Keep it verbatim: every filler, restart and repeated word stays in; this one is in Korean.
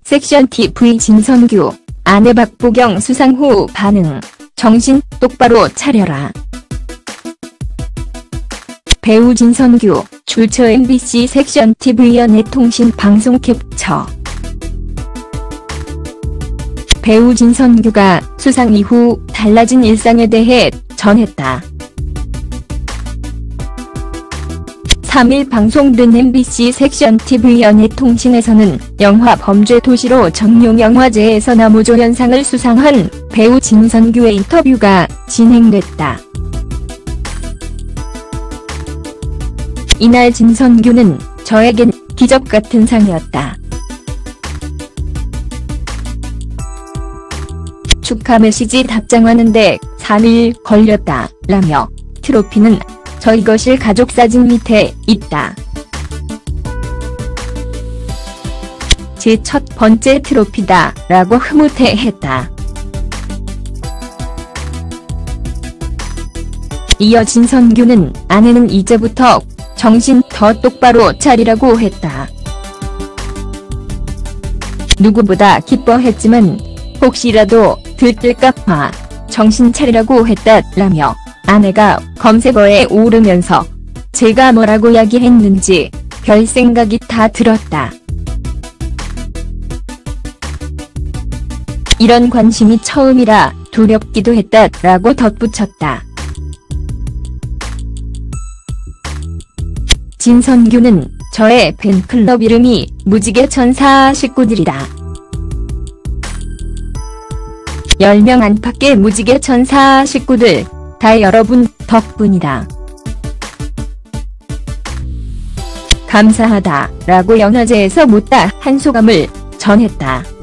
섹션 티비 진선규, 아내 박보경 수상 후 반응. 정신 똑바로 차려라. 배우 진선규, 출처 엠비씨 섹션 티비 연예통신 방송 캡처. 배우 진선규가 수상 이후 달라진 일상에 대해 전했다. 삼 일 방송된 엠비씨 섹션 티비 연예통신에서는 영화 범죄도시로 정룡영화제에서 남우조연상을 수상한 배우 진선규의 인터뷰가 진행됐다. 이날 진선규는 "저에겐 기적 같은 상이었다. 축하 메시지 답장하는데 삼 일 걸렸다. 라며 트로피는 저희 거실 가족 사진 밑에 있다. 제 첫 번째 트로피다. 라고 흐뭇해했다. 이어 진선규는 아내는 이제부터 정신 더 똑바로 차리라고 했다. 누구보다 기뻐했지만 혹시라도 들뜰까봐 정신 차리라고 했다. 라며 아내가 검색어에 오르면서 제가 뭐라고 이야기했는지 별 생각이 다 들었다. 이런 관심이 처음이라 두렵기도 했다. 라고 덧붙였다. 진선규는 "저의 팬클럽 이름이 무지개천사 식구들이다. 열 명 안팎의 무지개천사 식구들, 다 여러분 덕분이다. 감사하다. 라고 연화제에서 못다 한 소감을 전했다.